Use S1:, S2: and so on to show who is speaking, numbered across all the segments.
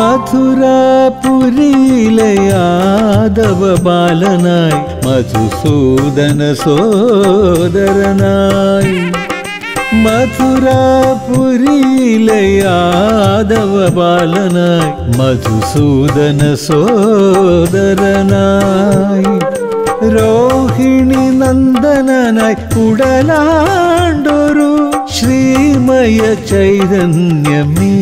S1: മധുരാപുരിയിലെ യാദവ ബാലനായി മധുസൂദന സോദരനായി മധുരാപുരിയിലെ യാദവ ബാലനായി മധുസൂദന സോദരനായി രോഹിണി നന്ദനായി ഉടലാണ്ടൊരു ശ്രീമയ ചൈതന്യമേ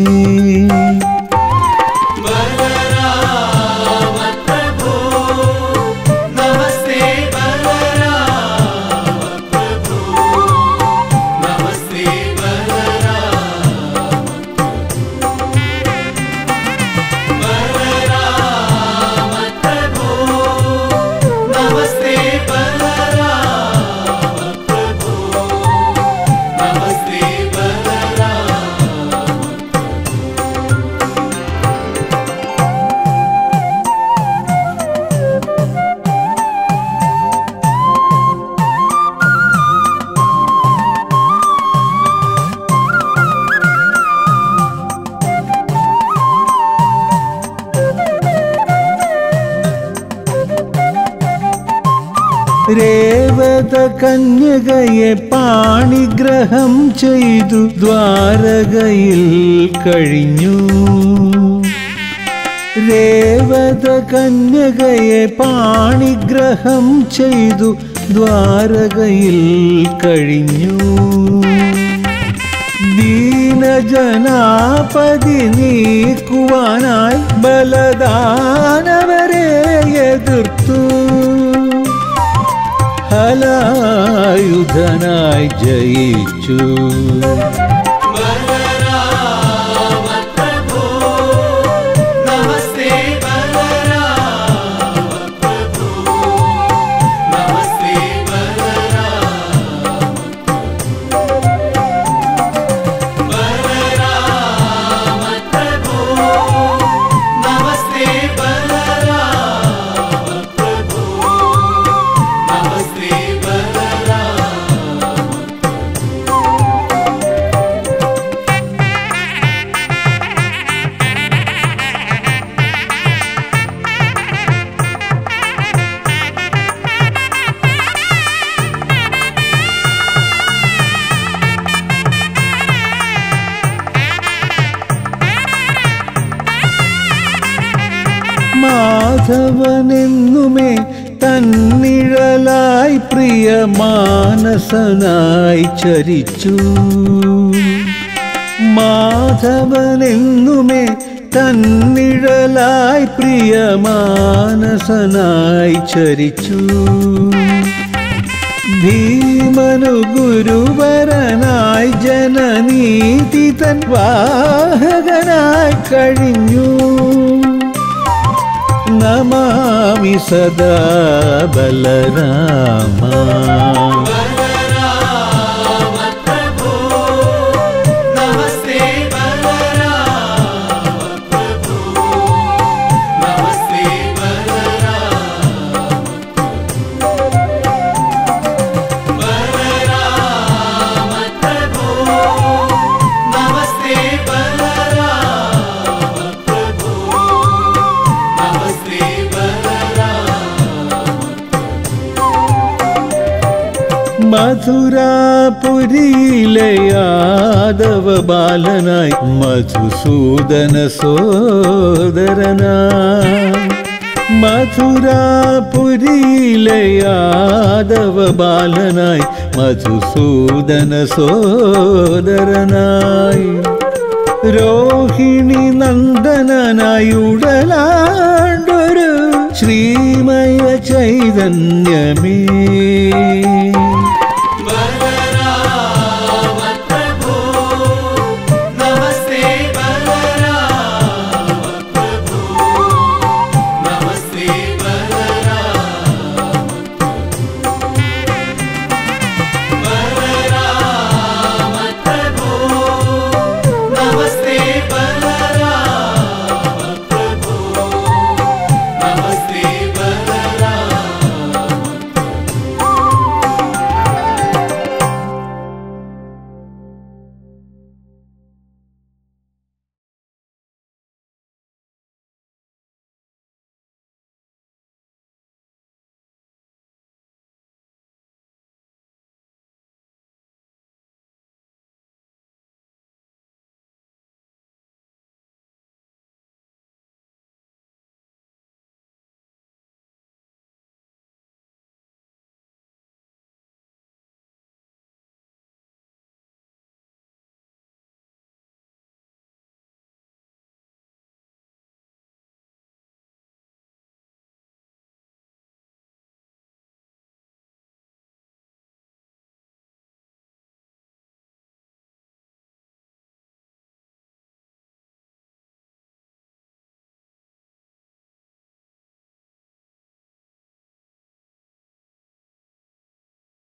S1: രേവത കന്യകയെ പാണിഗ്രഹം ചെയ്തു ദ്വാരകയിൽ കഴിഞ്ഞു രേവത കന്യകയെ പാണിഗ്രഹം ചെയ്തു ദ്വാരകയിൽ കഴിഞ്ഞു ദീനജനാപതി നീക്കുവാനായി ബലദാനവരെ എതിർത്തു ഹലായുധനായി ജയിച്ചു മാധവനെന്നുമേ തന്നിഴലായി പ്രിയ മാനസനായി ചരിച്ചു മാധവനെന്നുമേ തന്നിഴലായി പ്രിയ മാനസനായി ചരിച്ചു ഭീമനു ഗുരുവരനായി ജനനീതി തൻ വാഹകനായി കഴിഞ്ഞു നമാമി സദാ ബലരാമ മധുരാപുരിയിലെ യാദവ ബാലനായി മധുസൂദന സോദരനായി മധുരാപുരിയിലെ യാദവ ബാലനായി മധുസൂദന സോദരനായി രോഹിണി നന്ദനായി ഉടലാണ്ടൊരു ശ്രീമയ ചൈതന്യമേ